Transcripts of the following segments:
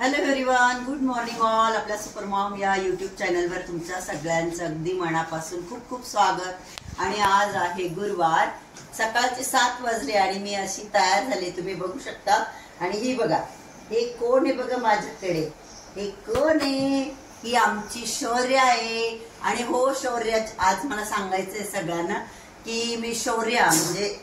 Hello everyone, good morning all. आपल्या super mom या YouTube चॅनलवर तुमच्या सगळ्यांचं अगदी मनापासून खूप खूप स्वागत. आणि आज आहे गुरुवार, सकाळचे 7 वाजले आणि मी अशी तयार झाले, तुम्ही बघू शकता. आणि ही बघा, हे कोण आहे बघा माझ्याकडे, हे कोण आहे? ही आमची शौर्य आहे. आणि हो शौर्य, आज मला सांगायचंय सगळ्यांना की मी शौर्य म्हणजे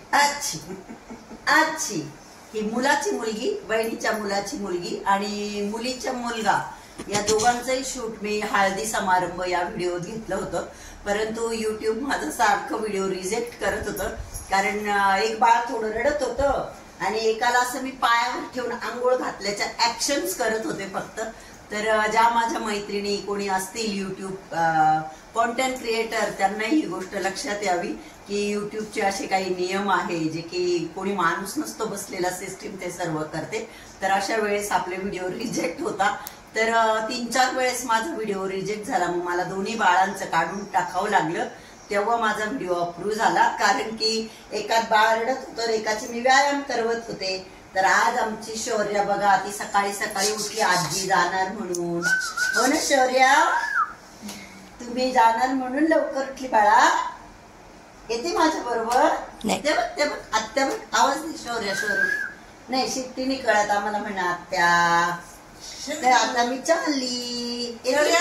आजची ही मुलाची मुलगी, बहिणीच्या मुलाची मुलगी आणि मुलीचा मुलगा या दोघांचंही शूट मी हळदी समारंभ या व्हिडिओत घेतलं होतं. परंतु युट्यूब माझं सारखं व्हिडिओ रिजेक्ट करत होतं, कारण एक बाळ थोडं रडत होतं आणि एकाला असं मी पायावर ठेवून आंघोळ घातल्याच्या ऍक्शन्स करत होते फक्त. तर ज्या माझ्या मैत्रिणी कोणी असतील युट्यूब कॉन्टेंट क्रिएटर, त्यांनाही ही गोष्ट लक्षात यावी की युट्यूबचे असे काही नियम आहे जे की कोणी माणूस नसतो बसलेला, सिस्टीम ते सर्व करते. तर अशा वेळेस आपले व्हिडिओ रिजेक्ट होता. तर 3-4 वेळेस माझा व्हिडिओ रिजेक्ट झाला. मग मला दोन्ही बाळांचं काढून टाकावं लागलं, तेव्हा माझा व्हिडिओ अप्रूव्ह झाला. कारण की एकात बाळ रडत होतं, एकाची मी व्यायाम करवत होते. तर आज आमची शौर्या बघा, ती सकाळी सकाळी उठली आजी जाणार म्हणून. हो ना शौर्या, तुम्ही जाणार म्हणून लवकर उठली बाळा. येते माझ्या बरोबर? ते बघ आत्या बघ, आवाज नाही. शौर्या नाही, शिट्टीने कळत आम्हाला म्हणा आत्या. तर आता मी चालली.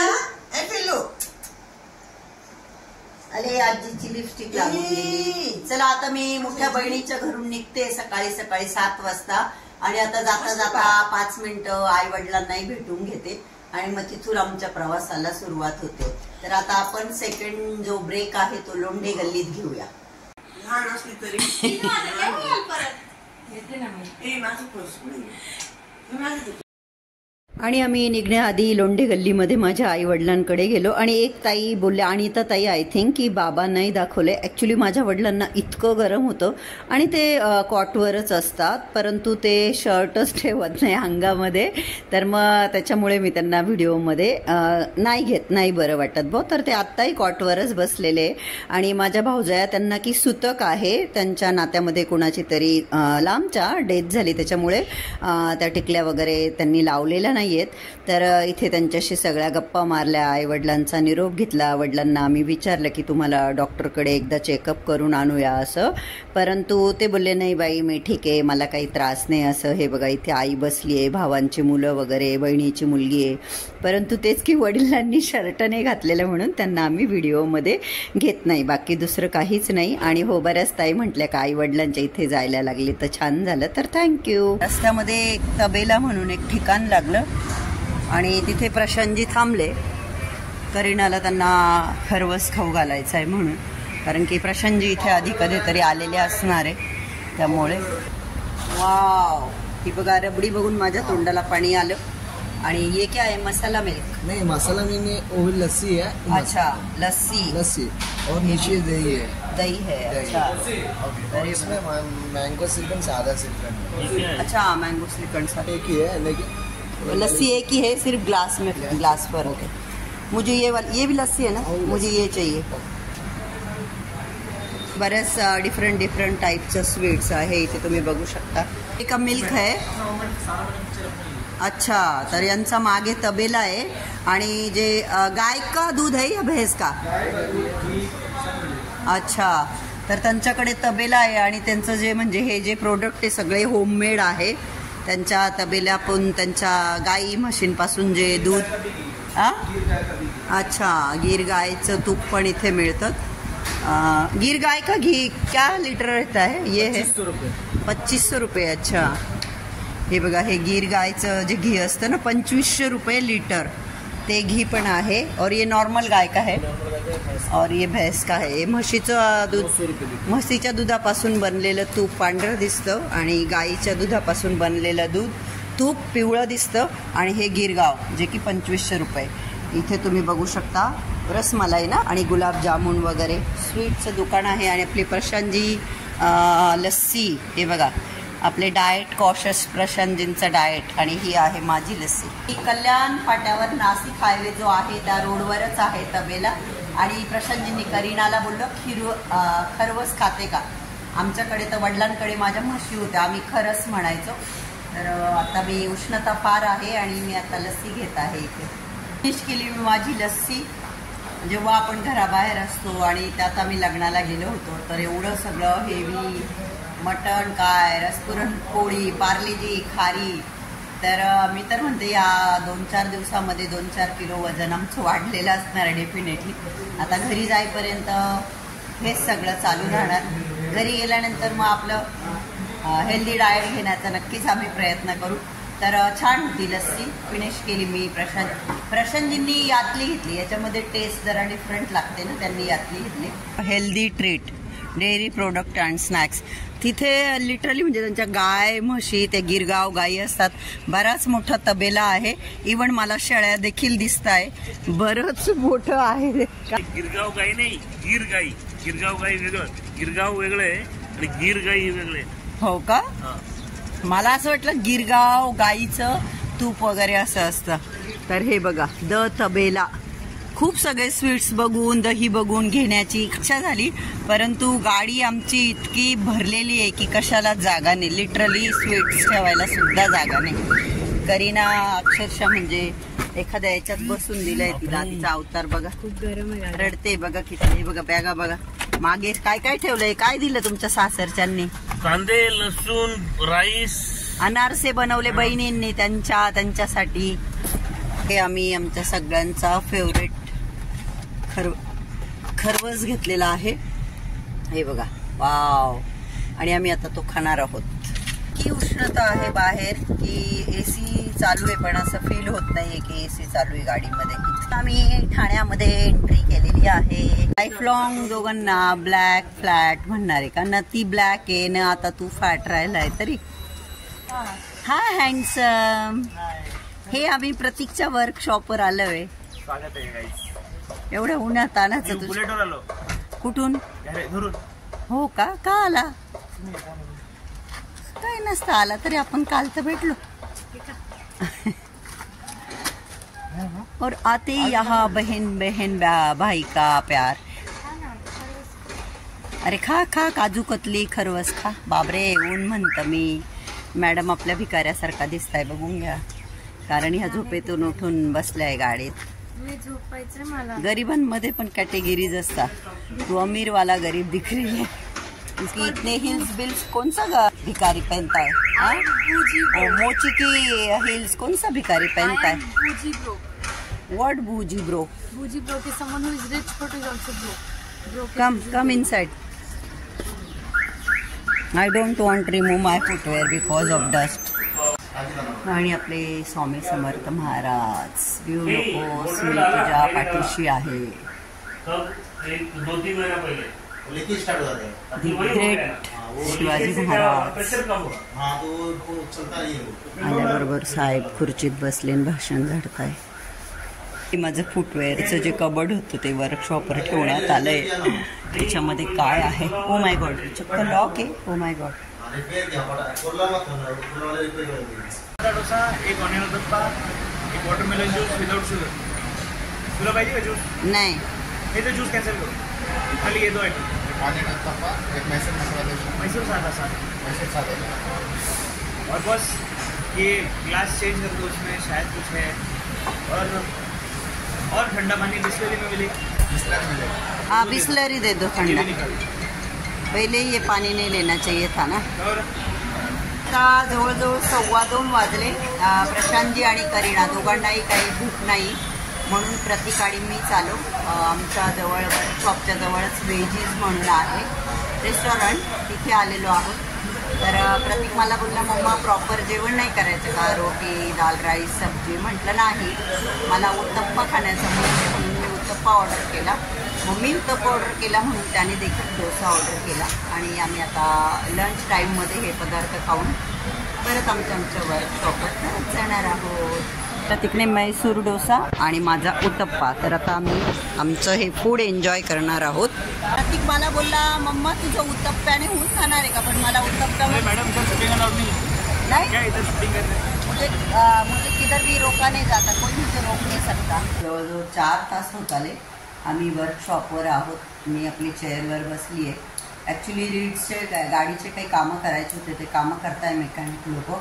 अरे आजीची लिपस्टिक लागली. चला आता मी मोठ्या बहिणीच्या घरून निघते सकाळी सकाळी 7 वाजता. आणि आता जाता जाता 5 मिनिटं आई वडिलांनाही भेटून घेते आणि मग तिथून आमच्या प्रवासाला सुरुवात होते. तर आता आपण सेकंड जो ब्रेक आहे तो लोंढे गल्लीत घेऊया. आणि आम्ही निघण्याआधी लोंढे गल्लीमध्ये माझ्या आई वडिलांकडे गेलो आणि एक ताई बोलल्या, अनिता ताई आय थिंक, की बाबा नाही दाखवले. ॲक्च्युली माझ्या वडिलांना इतकं गरम होतं आणि ते कॉटवरच असतात, परंतु ते शर्टच ठेवत नाही अंगामध्ये. तर मग त्याच्यामुळे मी त्यांना व्हिडिओमध्ये नाही घेत, नाही बरं वाटत भाऊ. तर ते आत्ताही कॉटवरच बसलेले. आणि माझ्या भाऊजाया त्यांना की सुतक आहे, त्यांच्या नात्यामध्ये कोणाची तरी लांबच्या डेथ झाली, त्याच्यामुळे त्या टिकल्या वगैरे त्यांनी लावलेल्या नाही. तर इथे त्यांच्याशी सगळ्या गप्पा मारल्या, आईवडिलांचा निरोप घेतला. वडिलांना आम्ही विचारलं की तुम्हाला डॉक्टरकडे एकदा चेकअप करून आणूया असं, परंतु ते बोलले नाही बाई मी ठीक आहे, मला काही त्रास नाही असं. हे बघा इथे आई बसली आहे, भावांची मुलं वगैरे, बहिणीची मुलगी आहे. परंतु तेच की वडिलांनी शर्ट नाही घातलेलं म्हणून त्यांना आम्ही व्हिडिओमध्ये घेत नाही, बाकी दुसरं काहीच नाही. आणि हो, बऱ्याच ताई म्हटल्या का आई वडिलांच्या इथे जायला लागले तर छान झालं, तर थँक्यू. रस्त्यामध्ये एक तबेला म्हणून एक ठिकाण लागलं आणि तिथे प्रशांतजी थांबले. करीनाला त्यांना खरवस खाऊ घालायचं आहे म्हणून, कारण की प्रशांतजी इथे आधी कधीतरी आलेले असणार आहे, त्यामुळे. वाव, ही बघा रबडी बघून माझ्या तोंडाला पाणी आलं. आणि ये क्या है, मसाला मिल्क? नहीं, मसाला मिल्क वो लस्सी है. अच्छा, लस्सी और नीचे दही है. दही है, अच्छा. और इसमें मैंगो श्रीखंड, सादा श्रीखंड. अच्छा, मैंगो श्रीखंड एक ही है, लेकिन लस्सी एक ही है, सिर्फ ग्लास में, ग्लास पर. ओके, मुझे ये भी लस्सी है ना, मुझे ये चाहिए. बऱ्याच डिफरंट टाईपचं स्वीट्स आहे इथे, तुम्ही बघू शकता. एक मिल्क आहे. अच्छा, तर यांचा मागे तबेला आहे. आणि जे गाय का दूध आहे या भैंस का? अच्छा, तर त्यांच्याकडे तबेला आहे आणि त्यांचं जे म्हणजे हे जे प्रोडक्ट आहे सगळे होममेड आहे. त्यांच्या तबेल्यातून, त्यांच्या गाई म्हशींपासून जे दूध, अच्छा, गिर गायचं तूप पण इथे मिळतं. गिर गाय का घी क्या लीटर रहता है? ये है 2500 रुपये. अच्छा, हे बघा, हे गिर गायचं जे घी असतं ना 2500 रुपये लीटर, ते घी पण आहे. और ये नॉर्मल गाय का है और ये भैंस का है. म्हशीचं दूध, म्हशीच्या दुधापासून बनलेलं तूप पांढरं दिसतं आणि गाईच्या दुधापासून बनलेलं तूप पिवळं दिसतं. आणि हे गिरगाव जे की 2500 रुपये. इथे तुम्ही बघू शकता रसमलाई ना आणि गुलाबजामुन वगैरे स्वीटचं दुकान आहे. आणि आपली प्रशांतजी लस्सी, हे बघा आपले डाएट कॉशियस प्रशांतजींचं डाएट. आणि ही आहे माझी लस्सी. ही कल्याण फाट्यावर नाशिक हायवे जो आहे त्या रोडवरच आहे तबेला. आणि प्रशांतजींनी करीनाला बोललं खरवस खाते का? आमच्याकडे तर वडिलांकडे माझ्या म्हशी होत्या, आम्ही खरंच म्हणायचो. तर आता मी उष्णता फार आहे आणि मी आता लस्सी घेत आहे इथे. फिनिश केली मी माझी लस्सी. जेव्हा आपण घराबाहेर असतो आणि त्यात आम्ही लग्नाला गेलो होतो तर एवढं सगळं हेवी मटण काय रसपुरण पोळी पार्लेजी खारी. तर मी तर म्हणते या 2-4 दिवसामध्ये 2-4 किलो वजन आमचं वाढलेलं असणार डेफिनेटली. आता घरी जाईपर्यंत हेच सगळं चालू राहणार. घरी गेल्यानंतर मग आपलं हेल्दी डाएट घेण्याचा नक्कीच आम्ही प्रयत्न करू. तर छान होती लस्सी. फिनिश केली मी. प्रशांतजींनी यातली घेतली. याच्यामध्ये टेस्ट जरा डिफरंट लागते ना, त्यांनी यातली घेतली. Healthy treat dairy product and snacks. तिथे लिटरली म्हणजे त्यांच्या गाय म्हशी ते गिरगाव गायी असतात. बराच मोठा तबेला आहे. इव्हन मला शेळ्या देखील दिसत आहे. बरंच मोठं आहे. गिरगाव गाई नाही, गिर गाई. गिरगाव गाई वेगळं, गिरगाव वेगळे आणि गिर गाई वेगळे. हो का? मला असं वाटलं गिरगाव गाईचं तूप वगैरे असं असतं. तर हे बघा द तबेला. खूप सगळे स्वीट्स बघून दही बघून घेण्याची इच्छा झाली, परंतु गाडी आमची इतकी भरलेली आहे की कशाला जागा नाही. लिटरली स्वीट्स ठेवायला सुद्धा जागा नाही. करीना अक्षरशः म्हणजे एखाद्या याच्यात बसून दिलंय तिला. तिचा अवतार बघा. खूप गरम आहे. रडते बघा किती. बघा बॅगा बघा. मागे काय काय ठेवलंय. काय दिलं तुमच्या सासरच्यांनी? कांदे लसूण राईस अनारसे बनवले बहिणींनी त्यांच्यासाठी. हे आम्ही आमच्या सगळ्यांचा फेवरेट खरवस घेतलेला आहे. हे बघा वाव. आणि आम्ही आता तो खाणार आहोत. की उष्णता आहे बाहेर की एसी चालू आहे पण असं फील होत नाहीये की एसी चालू आहे गाडीमध्ये. आम्ही ठाण्यामध्ये एंट्री केलेली आहे. लाईफ लॉंग दोघांना ब्लॅक फ्लॅट म्हणणार आहे का? न ती ब्लॅक आहे न आता तू फॅट राहिलाय तरी. हा हँडसम. हे आम्ही प्रतीकच्या वर्कशॉपवर आलोय. स्वागत आहे गाईस. एवढ्या उन्हात आणायचं बुलेटवर आलो. कुठून? धरून. हो का? का आला? काय नसतं आला तरी आपण काल तर भेटलो. और आते यहाँ बहन बहन भाई का प्यार. अरे खा खा काजू कतली खरवस खा. बाबरे ऊन म्हणतं मी. मॅडम आपल्या भिकाऱ्यासारखा दिसताय बघून घ्या. कारण ह्या झोपेतून उठून बसल्याय गाडीत. गरिबांमध्ये पण कॅटेगरीज असतात. तू अमीरवाला गरीब दिख रही है. इसकी इतने हिल्स बिल्स कौन सा भिखारी पहनता है? मोची की हिल्स कौन सा भिखारी पहनता है? What bougie bro? Bougie bro is someone who is rich but is also broke. Come inside. I don't want to remove my footwear because of dust. आणि आपले स्वामी समर्थ महाराज. भिऊ नकोस मी तुझ्या पाठीशी आहे. ग्रेट शिवाजी महाराज. आल्याबरोबर साहेब खुर्चीत बसले भाषण झाडताय. माझं फुटवेअरचं जे कबड होतं ते वर्कशॉपवर ठेवण्यात आलंय. त्याच्यामध्ये काय आहे? Oh my God. चक्क लॉक आहे. Oh my God. डोसा, एक ऑनियन उत्तप्पा, एक वॉटरमेलन ज्यूस विदाउट शुगर. तुला पाहिजे का ज्यूस? नाही. हे तर ज्यूस कॅन्सल करू. खाली ये 2 आइटम. ऑनियन उत्तप्पा, एक मैसूर मसाला डोसा. मैसूर सादा. और बस ये ग्लास चेंज कर दो. उसमें शायद कुछ है. और ठंडा पानी बिस्लरी में मिलेगा. हाँ बिस्लरी दे दो ठंडा. पहले ये पानी नहीं लेना चाहिए था ना. आता जवळजवळ 2:15 वाजले. प्रशांतजी आणि करीना दोघांनाही काही भूक नाही म्हणून प्रतीक आणि मी चालू. आमच्या जवळ वर्कशॉपच्या जवळच वेजीज म्हणून आहे रेस्टॉरंट. तिथे आलेलो आहोत. तर प्रतीक मला बोलला मम्मा प्रॉपर जेवण नाही करायचं का? रोटी दाल राईस सब्जी. म्हटलं नाही मला उत्तप्पा खाण्याचा म्हणून मी उत्तप्पा ऑर्डर केला. मम्मी उत्तप्पा ऑर्डर केला म्हणून त्याने देखील डोसा ऑर्डर केला. आणि आम्ही आता लंच टाईममध्ये हे पदार्थ खाऊन परत आमच्या वर्कशॉपवर परत जाणार आहोत. प्रतीकने मैसूर डोसा आणि माझा उत्तप्पा. तर आता आम्ही आमचं हे फूड एन्जॉय करणार आहोत. प्रतीक मला बोलला मम्मा तुझं उत्तप्प्याने होऊन खाणार आहे का? पण मला उत्तप्पा मैडम इधर शूटिंग अलाउड नहीं. क्या इधर शूटिंग कर रहे हैं? मुझे किधर भी रोका नहीं जाता. कोई मुझे रोक नहीं सकता. जवळजवळ 4 तास होत आले. आम्ही वर्कशॉपवर आहोत. मी आपली चेअरवर बसली आहे. ॲक्च्युली रीड्सचे गाडीचे काही कामं करायचे होते ते कामं करताय मेकॅनिक लोक.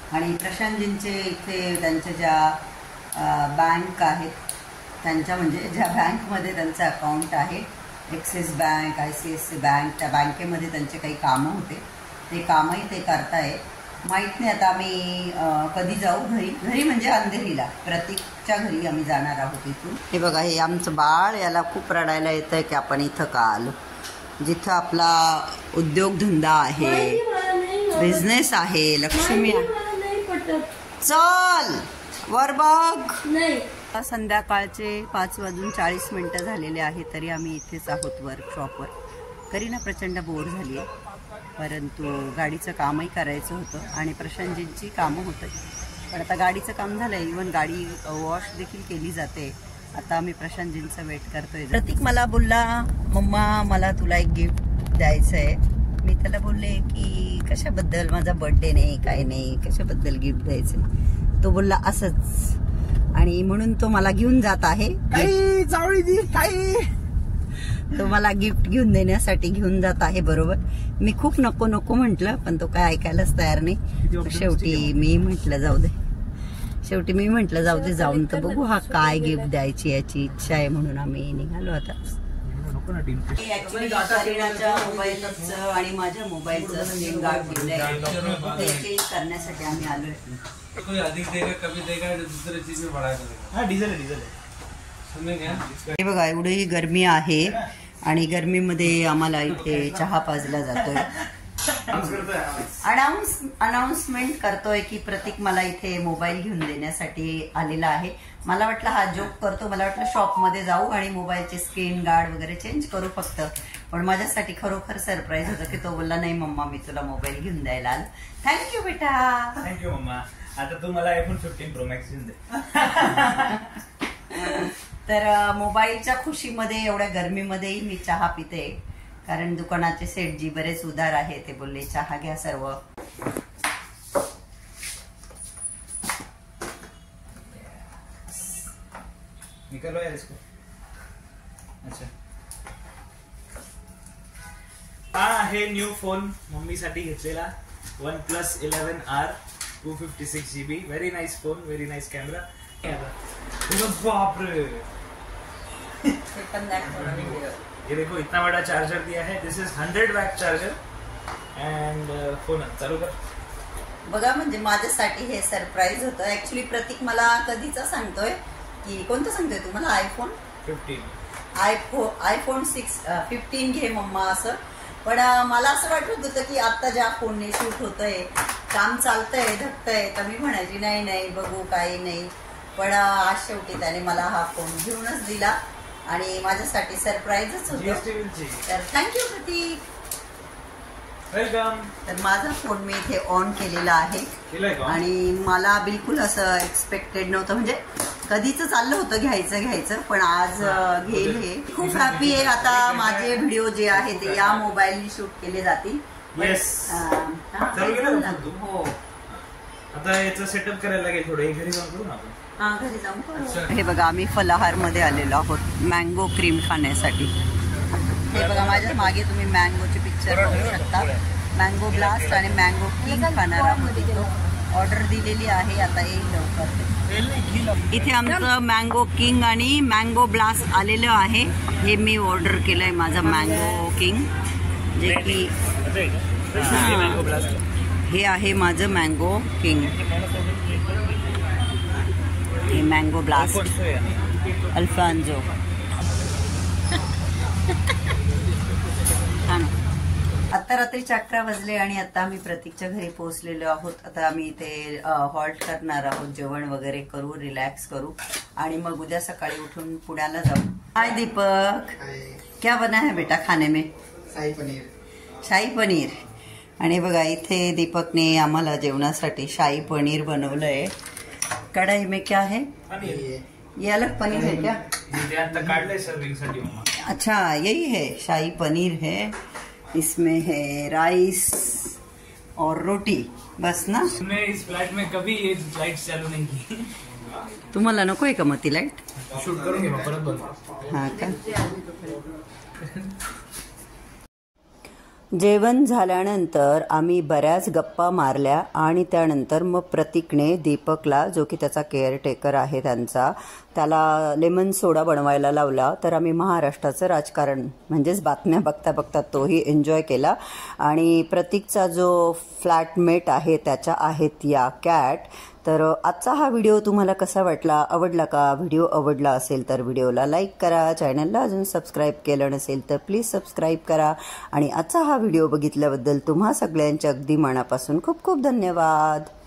आणि प्रशांतजींचे इथे त्यांच्या ज्या बँक आहेत त्यांच्या म्हणजे ज्या बँकमध्ये त्यांचं अकाउंट आहे ॲक्सिस बँक ICICI बँक त्या बँकेमध्ये त्यांचे काही कामं होते ते कामही ते करताय. माहीत नाही आता आम्ही कधी जाऊ घरी म्हणजे अंधेरीला प्रतीकच्या घरी आम्ही जाणार आहोत इथून. हे बघा हे आमचं बाळ याला खूप रडायला येतं आहे की आपण इथं का आलो जिथं आपला उद्योगधंदा आहे बिझनेस आहे लक्ष्मी चल वर बघ. संध्याकाळचे 5:40 झालेले आहे तरी आम्ही इथेच आहोत वर्कशॉपवर. करीना प्रचंड बोर झाली आहे परंतु गाडीचं कामही करायचं होतं आणि प्रशांतजींची कामं होतं पण आता गाडीचं काम झालं आहे. इवन गाडी वॉश देखील केली जाते. आता आम्ही प्रशांतजींचं वेट करतोय. प्रतीक मला बोलला मम्मा मला तुला एक गिफ्ट द्यायचं आहे. मी त्याला बोलले की कशाबद्दल माझा बर्थडे नाही काय नाही कशाबद्दल गिफ्ट द्यायचं. तो बोलला असंच आणि म्हणून तो मला घेऊन जात आहे. तो मला गिफ्ट घेऊन देण्यासाठी घेऊन जात आहे. बरोबर मी खूप नको नको म्हटलं पण तो काय ऐकायलाच तयार नाही. शेवटी मी म्हटलं जाऊ दे जाऊन तर बघू हा काय गिफ्ट द्यायची याची इच्छा आहे म्हणून आम्ही निघालो आता. ऍक्च्युली करीनाच्या मोबाईलचं आणि माझ्या मोबाईलचं स्क्रीन गार्ड दिलंय ते चेंज करण्यासाठी आम्ही आलोय. कोई अधिक देगा कमी देगा दुसऱ्या चीज में बढ़ाएगा. हाँ डीजल है हे बघा एवढी गरमी आहे आणि गरमीमध्ये आम्हाला इथे चहा पाजला जातोय. अनाउन्समेंट करतोय की प्रतीक मला इथे मोबाईल घेऊन देण्यासाठी आलेला आहे. मला वाटलं हा जोक करतो. मला वाटलं शॉपमध्ये जाऊ आणि मोबाईलचे स्क्रीन गार्ड वगैरे चेंज करू फक्त. पण माझ्यासाठी खरोखर सरप्राईज होतं की तो बोलला नाही मम्मा मी तुला मोबाईल घेऊन द्यायला आलो. थँक्यू बेटा. Thank you mamma. आता तू मला iPhone 15 Pro Max घेऊन दे. तर मोबाईलच्या खुशीमध्ये एवढ्या गरमीमध्येही मी चहा पिते कारण दुकानाचे सेठजी बरेच उदार आहे. ते बोलले चहा घ्या सर्व. निकलो यार इसको. अच्छा हा आहे न्यू फोन मम्मीसाठी घेतलेला OnePlus 11R 256GB. Very nice phone very nice camera. बाप रे ये देखो इतना बड़ा चार्जर दिया है. This is 100 watt charger and phone चालू कर. बघा म्हणजे माझ्यासाठी हे सरप्राईज होतं. ऍक्च्युली प्रतीक मला कधीचा सांगतोय की कोणतं सांगतोय तुम्हाला iPhone 15 घे मम्मा असं. पण मला असं वाटत होतं की आता ज्या फोनने शूट होतंय काम चालतंय धकतंय तर मी म्हणायची नाही बघू काही नाही. पण आज शेवटी त्याने मला हा फोन घेऊनच दिला आणि माझ्यासाठी सरप्राईजच होतं. तर थँक्यू प्रतीक. वेलकम. तर माझा फोन मी इथे ऑन केलेला आहे आणि मला बिलकुल असं एक्सपेक्टेड नव्हतं. म्हणजे कधीच चाललं होतं घ्यायचं पण आज घेईल. हे खूप हॅपी आहे. आता माझे व्हिडिओ जे आहे ते या मोबाईलने शूट केले जातील. हो आता याचं सेटअप करायला लागेल थोडं. घरी जाऊन करू ना आपण. घरी जाऊन. हे बघा आम्ही फलाहार मध्ये आलेलो आहोत मँगो क्रीम खाण्यासाठी. हे बघा माझ्या मागे तुम्ही मँगोचे पिक्चर बघू शकता. मँगो ब्लास्ट आणि मँगो किंग खाणार आहोत. ऑर्डर दिलेली आहे आता येईल लवकर. इथे आमचं मँगो किंग आणि मँगो ब्लास्ट आलेलं आहे. हे मी ऑर्डर केलंय माझं मँगो किंग जे की हे आहे माझं मँगो किंग. हे मँगो ब्लास्ट अल्फांजो. आता रात्रीचे 11 वाजले आणि आता आम्ही प्रतीकच्या घरी पोहोचलेलो आहोत. आता आम्ही इथे हॉल्ट करणार आहोत. जेवण वगैरे करू रिलॅक्स करू आणि मग उद्या सकाळी उठून पुण्याला जाऊ. हाय दीपक क्या बना है बेटा खाने में? शाही पनीर. आणि बघा इथे दीपकने आम्हाला जेवणासाठी शाही पनीर बनवलंय. कढ़ाई में क्या है? ये अलग पनीर है क्या? अच्छा यही है शाही पनीर है. इसमें है राइस और रोटी बस ना. मैं इस फ्लैट में कभी ये लाइट चालू नहीं की. तुम्हाला नको आहे का मग ती लाईट? शूट करूंगी मैं परत बंद. हा का. जेवण झाल्यानंतर आम्ही बऱ्याच गप्पा मारल्या आणि त्यानंतर मग प्रतीकने दीपकला, जो की त्याचा केअरटेकर आहे त्यांचा, त्याला लेमन सोडा बनवायला लावला. तर आम्ही महाराष्ट्राचं राजकारण म्हणजेच बातम्या बघता बघता तोही एन्जॉय केला. आणि प्रतीकचा जो फ्लॅटमेट आहे त्याच्या आहेत या कॅट. तर आजचा हा व्हिडिओ तुम्हाला कसा वाटला, आवडला का? व्हिडिओ आवडला असेल तर व्हिडिओला लाईक करा. चॅनलला अजून सबस्क्राईब केलं नसेल तर प्लीज सबस्क्राईब करा. आणि आजचा हा व्हिडिओ बघितल्याबद्दल तुम्हा सगळ्यांच्या अगदी मनापासून खूप खूप धन्यवाद.